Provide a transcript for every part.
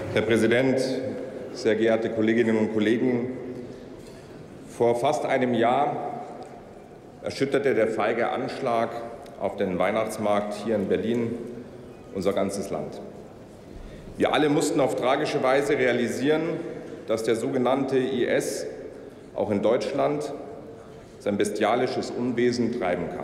Herr Präsident, sehr geehrte Kolleginnen und Kollegen! Vor fast einem Jahr erschütterte der feige Anschlag auf den Weihnachtsmarkt hier in Berlin unser ganzes Land. Wir alle mussten auf tragische Weise realisieren, dass der sogenannte IS auch in Deutschland sein bestialisches Unwesen treiben kann.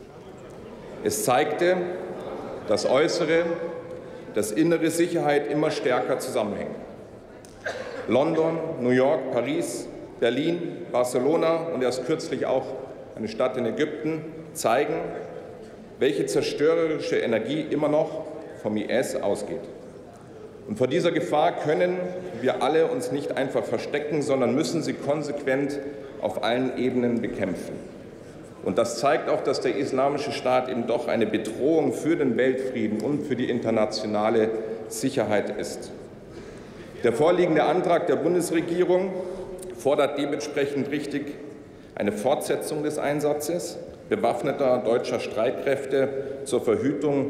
Es zeigte, dass äußere, dass innere Sicherheit immer stärker zusammenhängen. London, New York, Paris, Berlin, Barcelona und erst kürzlich auch eine Stadt in Ägypten zeigen, welche zerstörerische Energie immer noch vom IS ausgeht. Und vor dieser Gefahr können wir alle uns nicht einfach verstecken, sondern müssen sie konsequent auf allen Ebenen bekämpfen. Und das zeigt auch, dass der Islamische Staat eben doch eine Bedrohung für den Weltfrieden und für die internationale Sicherheit ist. Der vorliegende Antrag der Bundesregierung fordert dementsprechend richtig eine Fortsetzung des Einsatzes bewaffneter deutscher Streitkräfte zur Verhütung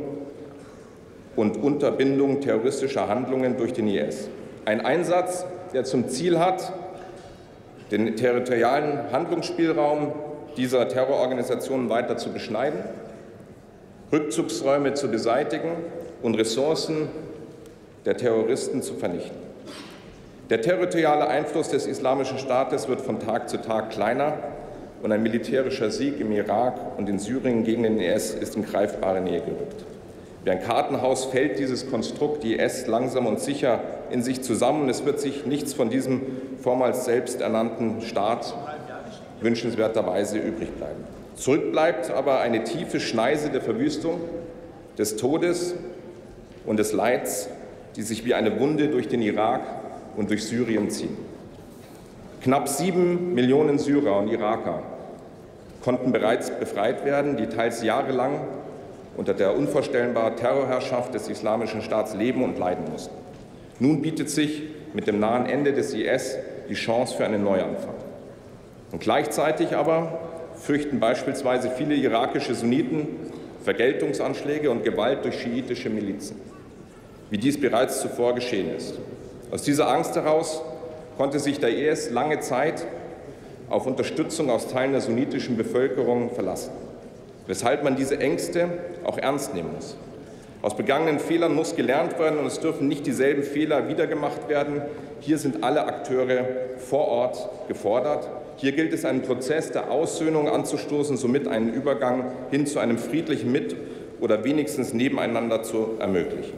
und Unterbindung terroristischer Handlungen durch den IS. Ein Einsatz, der zum Ziel hat, den territorialen Handlungsspielraum dieser Terrororganisationen weiter zu beschneiden, Rückzugsräume zu beseitigen und Ressourcen der Terroristen zu vernichten. Der territoriale Einfluss des Islamischen Staates wird von Tag zu Tag kleiner und ein militärischer Sieg im Irak und in Syrien gegen den IS ist in greifbare Nähe gerückt. Wie ein Kartenhaus fällt dieses Konstrukt IS langsam und sicher in sich zusammen. Es wird sich nichts von diesem vormals selbsternannten Staat wünschenswerterweise übrig bleiben. Zurück bleibt aber eine tiefe Schneise der Verwüstung, des Todes und des Leids, die sich wie eine Wunde durch den Irak und durch Syrien ziehen. Knapp 7 Millionen Syrer und Iraker konnten bereits befreit werden, die teils jahrelang unter der unvorstellbaren Terrorherrschaft des Islamischen Staats leben und leiden mussten. Nun bietet sich mit dem nahen Ende des IS die Chance für einen Neuanfang. Und gleichzeitig aber fürchten beispielsweise viele irakische Sunniten Vergeltungsanschläge und Gewalt durch schiitische Milizen, wie dies bereits zuvor geschehen ist. Aus dieser Angst heraus konnte sich der IS lange Zeit auf Unterstützung aus Teilen der sunnitischen Bevölkerung verlassen, weshalb man diese Ängste auch ernst nehmen muss. Aus begangenen Fehlern muss gelernt werden und es dürfen nicht dieselben Fehler wieder gemacht werden. Hier sind alle Akteure vor Ort gefordert. Hier gilt es, einen Prozess der Aussöhnung anzustoßen, somit einen Übergang hin zu einem friedlichen Mit- oder wenigstens Nebeneinander zu ermöglichen.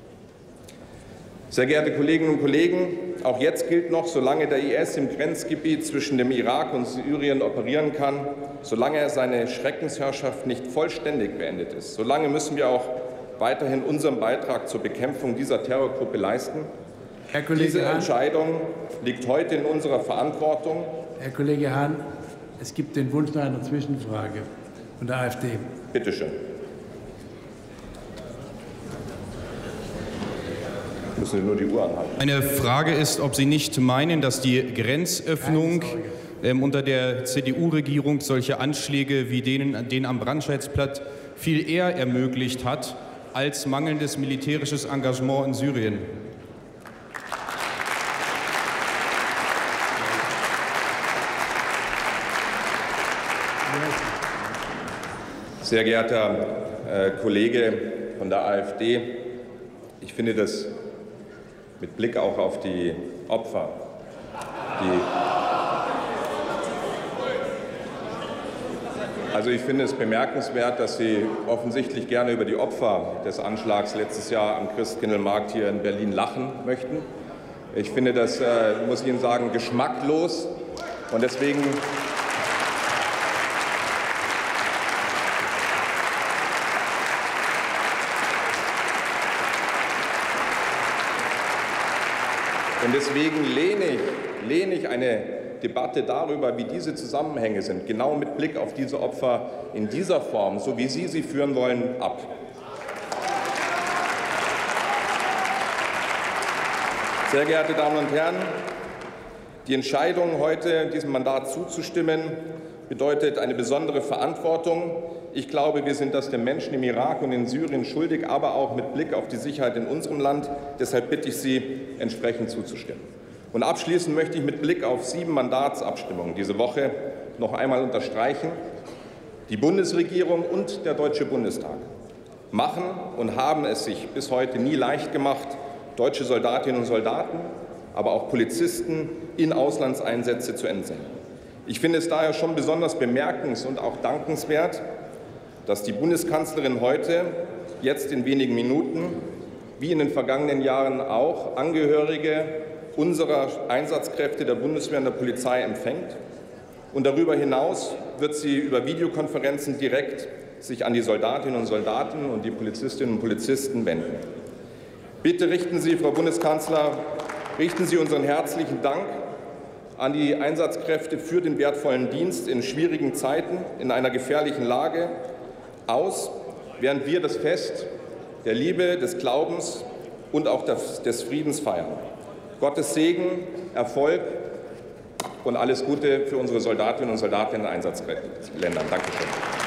Sehr geehrte Kolleginnen und Kollegen, auch jetzt gilt noch, solange der IS im Grenzgebiet zwischen dem Irak und Syrien operieren kann, solange er seine Schreckensherrschaft nicht vollständig beendet ist, solange müssen wir auch weiterhin unseren Beitrag zur Bekämpfung dieser Terrorgruppe leisten. Herr Kollege Diese Hahn. Entscheidung liegt heute in unserer Verantwortung. Herr Kollege Hahn, es gibt den Wunsch nach einer Zwischenfrage von der AfD. Bitte schön. Müssen Sie nur die Uhr anhalten. Meine Frage ist, ob Sie nicht meinen, dass die Grenzöffnung unter der CDU-Regierung solche Anschläge wie den am Brandscheidsplatz viel eher ermöglicht hat als mangelndes militärisches Engagement in Syrien. Sehr geehrter Kollege von der AfD, ich finde das mit Blick auch auf die Opfer, also ich finde es bemerkenswert, dass Sie offensichtlich gerne über die Opfer des Anschlags letztes Jahr am Christkindlmarkt hier in Berlin lachen möchten. Ich finde das, muss ich Ihnen sagen, geschmacklos und deswegen lehne ich eine Debatte darüber, wie diese Zusammenhänge sind, genau mit Blick auf diese Opfer in dieser Form, so wie Sie sie führen wollen, ab. Sehr geehrte Damen und Herren, die Entscheidung, heute diesem Mandat zuzustimmen, bedeutet eine besondere Verantwortung. Ich glaube, wir sind das den Menschen im Irak und in Syrien schuldig, aber auch mit Blick auf die Sicherheit in unserem Land. Deshalb bitte ich Sie, entsprechend zuzustimmen. Und abschließend möchte ich mit Blick auf 7 Mandatsabstimmungen diese Woche noch einmal unterstreichen: Die Bundesregierung und der Deutsche Bundestag machen und haben es sich bis heute nie leicht gemacht, deutsche Soldatinnen und Soldaten, aber auch Polizisten in Auslandseinsätze zu entsenden. Ich finde es daher schon besonders bemerkenswert und auch dankenswert, dass die Bundeskanzlerin heute, jetzt in wenigen Minuten, wie in den vergangenen Jahren auch, Angehörige unserer Einsatzkräfte der Bundeswehr und der Polizei empfängt. Und darüber hinaus wird sie über Videokonferenzen direkt sich an die Soldatinnen und Soldaten und die Polizistinnen und Polizisten wenden. Bitte richten Sie, Frau Bundeskanzler, richten Sie unseren herzlichen Dank an die Einsatzkräfte für den wertvollen Dienst in schwierigen Zeiten, in einer gefährlichen Lage aus, während wir das Fest der Liebe, des Glaubens und auch des Friedens feiern. Gottes Segen, Erfolg und alles Gute für unsere Soldatinnen und Soldaten in den Einsatzländern. Dankeschön.